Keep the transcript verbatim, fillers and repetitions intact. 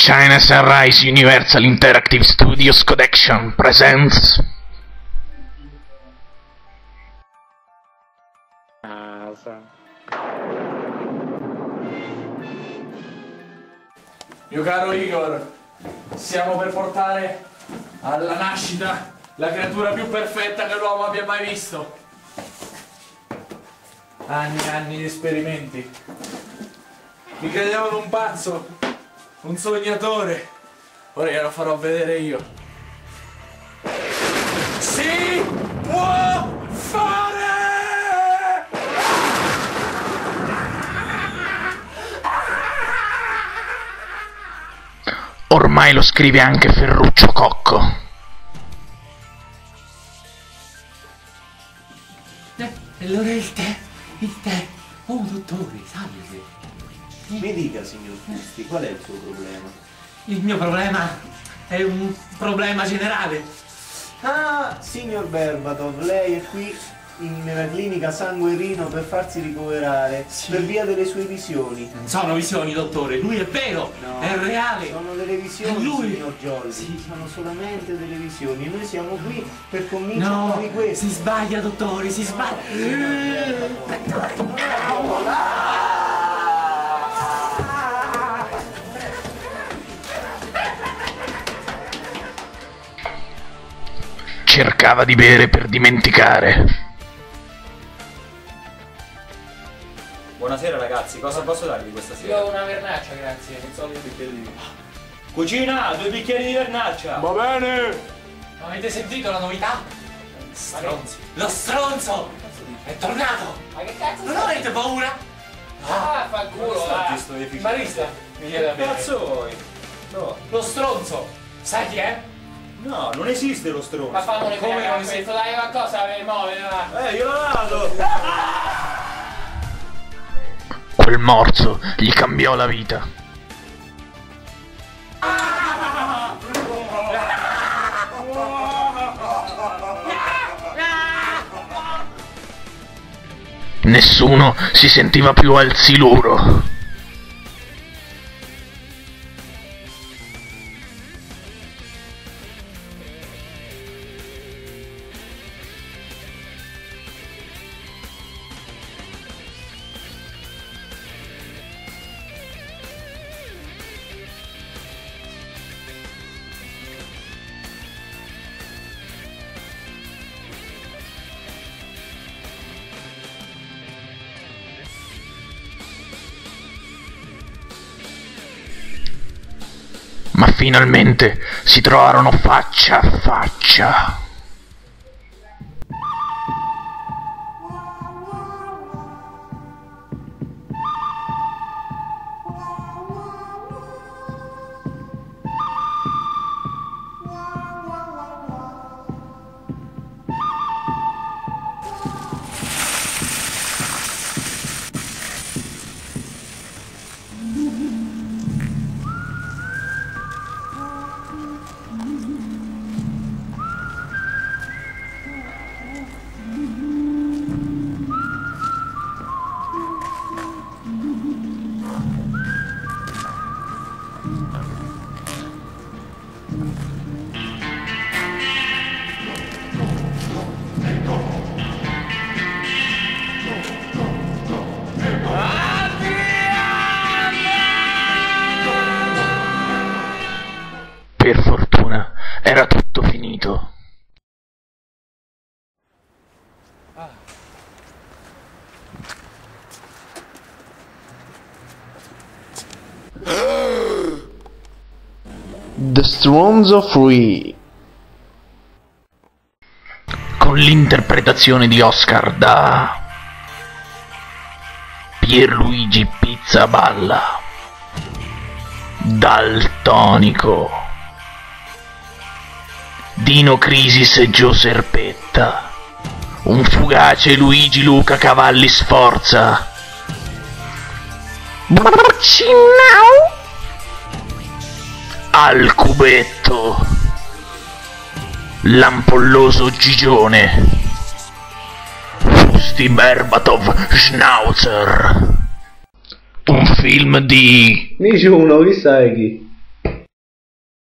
China Sunrise Universal Interactive Studios Collection presents Mio caro Igor, stiamo per portare alla nascita la creatura più perfetta che l'uomo abbia mai visto. Anni e anni di esperimenti. Mi credevano un pazzo, un sognatore. Ora glielo farò vedere io. Si può fare! Ormai lo scrive anche Ferruccio Cocco. Eh, allora il tè, il tè. Oh, dottore, salve. Mi dica, signor Fusti, qual è il suo problema? Il mio problema è un problema generale. Ah, signor Berbatov, lei è qui in, nella clinica Sangue Rino per farsi ricoverare, Sì. per via delle sue visioni. Non sono visioni, dottore, lui è vero, No, è reale. Sono delle visioni, Lui- signor Jolly. Sì. Sono solamente delle visioni. Noi siamo qui per convincerlo No, di questo. si sbaglia, dottore, si sbaglia. Cercava di bere per dimenticare. Buonasera ragazzi, cosa posso darvi questa Io sera? ho una vernaccia, grazie. Non so due bicchieri di vino. Cucina, due bicchieri di vernaccia! Va bene! Avete sentito la novità? Stronzo. Lo stronzo è tornato. Ma che cazzo Non avete paura? Ah, fa il culo, sta va. giusto deficit? Barista, mi chiede da Che bere. cazzo vuoi? No, Lo stronzo, sai chi è? no, non esiste lo stronzo. Ma fammi Come come non non si- si... Dai qualcosa, mi muove, va. Eh, io la vado! Quel morso gli cambiò la vita. Nessuno si sentiva più al siluro. Ma finalmente si trovarono faccia a faccia. Per fortuna era tutto finito. The Stronzo Free. Con l'interpretazione di Oscar da Pierluigi Pizzaballa, Daltonico, Dino Crisis e Gio Serpetta, un fugace Luigi Luca Cavalli Sforza, al cubetto, l'ampolloso Gigione, Fusti Berbatov Schnauzer. Un film di... Nessuno, chi sai chi?